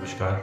नमस्कार।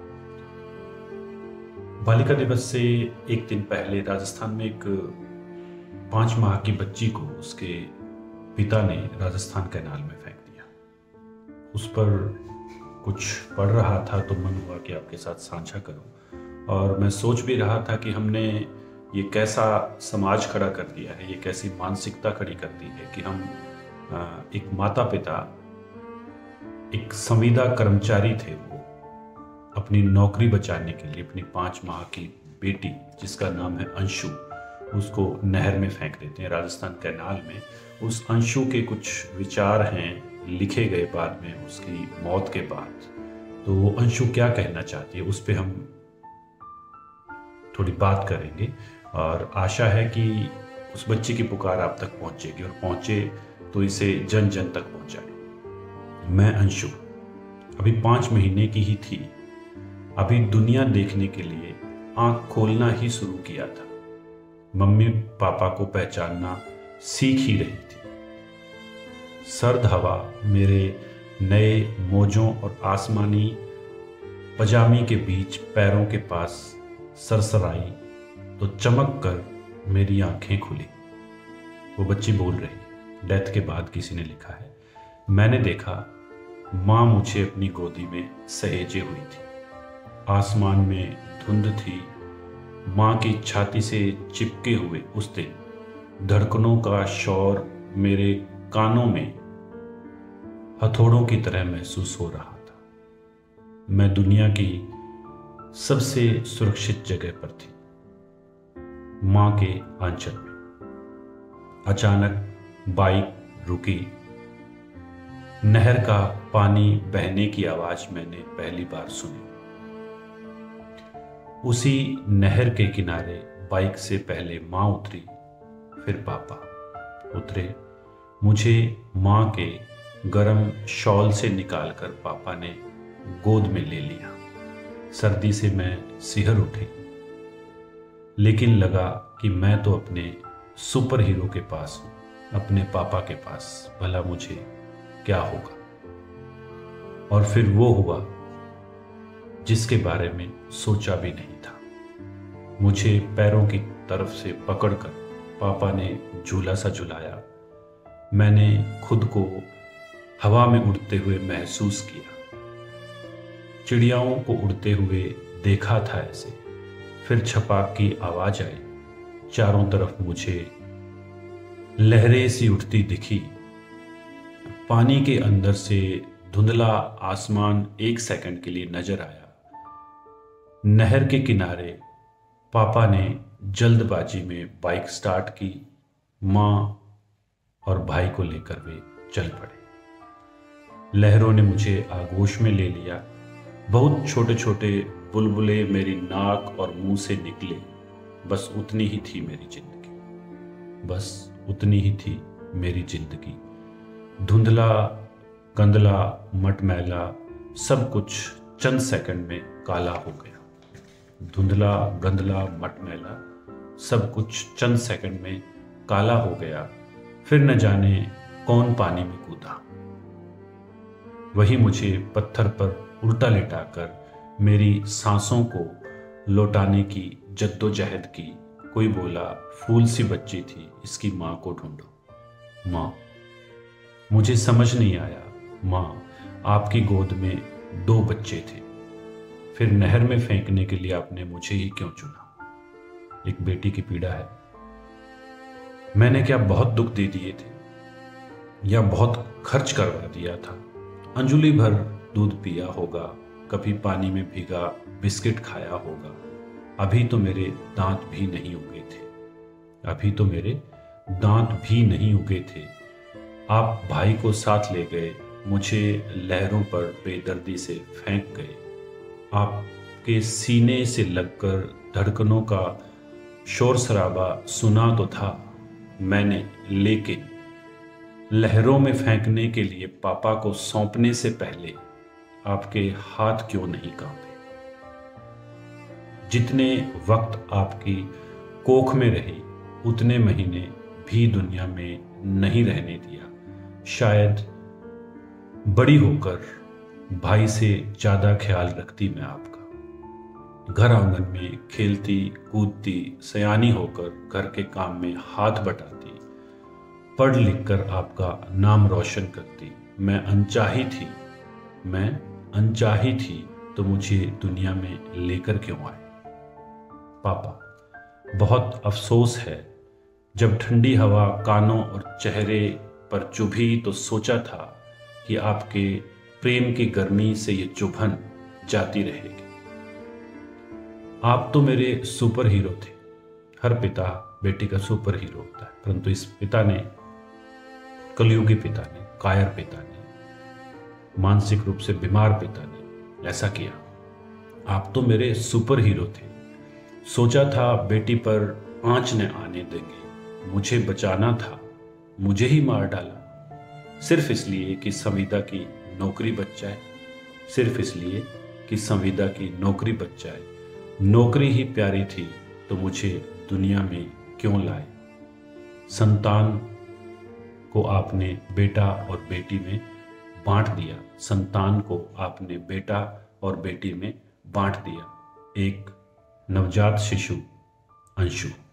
बालिका दिवस से एक दिन पहले राजस्थान में एक 5 माह की बच्ची को उसके पिता ने राजस्थान कैनाल में फेंक दिया। उस पर कुछ पढ़ रहा था तो मन हुआ कि आपके साथ साझा करूं, और मैं सोच भी रहा था कि हमने ये कैसा समाज खड़ा कर दिया है, ये कैसी मानसिकता खड़ी कर दी है कि हम एक माता पिता, एक संविदा कर्मचारी थे, वो अपनी नौकरी बचाने के लिए अपनी 5 माह की बेटी जिसका नाम है अंशु, उसको नहर में फेंक देते हैं राजस्थान कैनाल में। उस अंशु के कुछ विचार हैं लिखे गए बाद में उसकी मौत के बाद। तो वो अंशु क्या कहना चाहती है उस पर हम थोड़ी बात करेंगे, और आशा है कि उस बच्ची की पुकार आप तक पहुंचेगी, और पहुंचे तो इसे जन जन तक पहुंचाए। मैं अंशु अभी 5 महीने की ही थी, अभी दुनिया देखने के लिए आंख खोलना ही शुरू किया था। मम्मी पापा को पहचानना सीख ही रही थी। सर्द हवा मेरे नए मोजों और आसमानी पजामी के बीच पैरों के पास सरसराई तो चमक कर मेरी आंखें खुली। वो बच्ची बोल रही। डेथ के बाद किसी ने लिखा है, मैंने देखा माँ मुझे अपनी गोदी में सहेजे हुई थी। आसमान में धुंध थी। माँ की छाती से चिपके हुए उस दिन धड़कनों का शोर मेरे कानों में हथौड़ों की तरह महसूस हो रहा था। मैं दुनिया की सबसे सुरक्षित जगह पर थी, माँ के आंचल में। अचानक बाइक रुकी। नहर का पानी बहने की आवाज मैंने पहली बार सुनी। उसी नहर के किनारे बाइक से पहले माँ उतरी, फिर पापा उतरे। मुझे माँ के गरम शॉल से निकालकर पापा ने गोद में ले लिया। सर्दी से मैं सिहर उठी, लेकिन लगा कि मैं तो अपने सुपर हीरो के पास हूँ, अपने पापा के पास, भला मुझे क्या होगा। और फिर वो हुआ जिसके बारे में सोचा भी नहीं था। मुझे पैरों की तरफ से पकड़कर पापा ने झूला सा झुलाया। मैंने खुद को हवा में उड़ते हुए महसूस किया। चिड़ियाओं को उड़ते हुए देखा था ऐसे। फिर छपाक की आवाज आई। चारों तरफ मुझे लहरें सी उठती दिखी। पानी के अंदर से धुंधला आसमान 1 सेकंड के लिए नजर आया। नहर के किनारे पापा ने जल्दबाजी में बाइक स्टार्ट की। माँ और भाई को लेकर वे चल पड़े। लहरों ने मुझे आगोश में ले लिया। बहुत छोटे छोटे बुलबुले मेरी नाक और मुंह से निकले। बस उतनी ही थी मेरी जिंदगी, बस उतनी ही थी मेरी जिंदगी। धुंधला, गंदला, मटमैला सब कुछ चंद सेकंड में काला हो गया। धुंधला, गंदला, मटमैला सब कुछ चंद सेकंड में काला हो गया। फिर न जाने कौन पानी में कूदा। वही मुझे पत्थर पर उल्टा लिटाकर मेरी सांसों को लौटाने की जद्दोजहद की। कोई बोला, फूल सी बच्ची थी, इसकी माँ को ढूंढो। माँ, मुझे समझ नहीं आया। माँ, आपकी गोद में 2 बच्चे थे, फिर नहर में फेंकने के लिए आपने मुझे ही क्यों चुना? एक बेटी की पीड़ा है। मैंने क्या बहुत दुख दे दिए थे, या बहुत खर्च करवा दिया था? अंजुली भर दूध पिया होगा, कभी पानी में भीगा बिस्किट खाया होगा। अभी तो मेरे दांत भी नहीं उगे थे, अभी तो मेरे दांत भी नहीं उगे थे। आप भाई को साथ ले गए, मुझे लहरों पर बेदर्दी से फेंक गए। आपके सीने से लगकर धड़कनों का शोर शराबा सुना तो था मैंने, लेकिन लहरों में फेंकने के लिए पापा को सौंपने से पहले आपके हाथ क्यों नहीं कांपे? जितने वक्त आपकी कोख में रही, उतने महीने भी दुनिया में नहीं रहने दिया। शायद बड़ी होकर भाई से ज़्यादा ख्याल रखती मैं आपका। घर आंगन में खेलती कूदती, सयानी होकर घर के काम में हाथ बटाती, पढ़ लिख कर आपका नाम रोशन करती। मैं अनचाही थी तो मुझे दुनिया में लेकर क्यों आए। पापा, बहुत अफसोस है, जब ठंडी हवा कानों और चेहरे पर चुभी तो सोचा था कि आपके प्रेम की गर्मी से ये चुभन जाती रहेगी। आप तो मेरे सुपर हीरो थे। हर पिता बेटी का सुपर हीरो होता है, परंतु इस पिता ने, कलयुगी पिता ने, कायर पिता ने, मानसिक रूप से बीमार पिता ने ऐसा किया। आप तो मेरे सुपर हीरो थे। सोचा था बेटी पर आंच न आने देंगे, मुझे बचाना था, मुझे ही मार डाला, सिर्फ इसलिए कि संविदा की नौकरी बच जाए। सिर्फ इसलिए कि संविदा की नौकरी बच जाए। नौकरी ही प्यारी थी तो मुझे दुनिया में क्यों लाए। संतान को आपने बेटा और बेटी में बांट दिया। संतान को आपने बेटा और बेटी में बांट दिया। एक नवजात शिशु अंशु।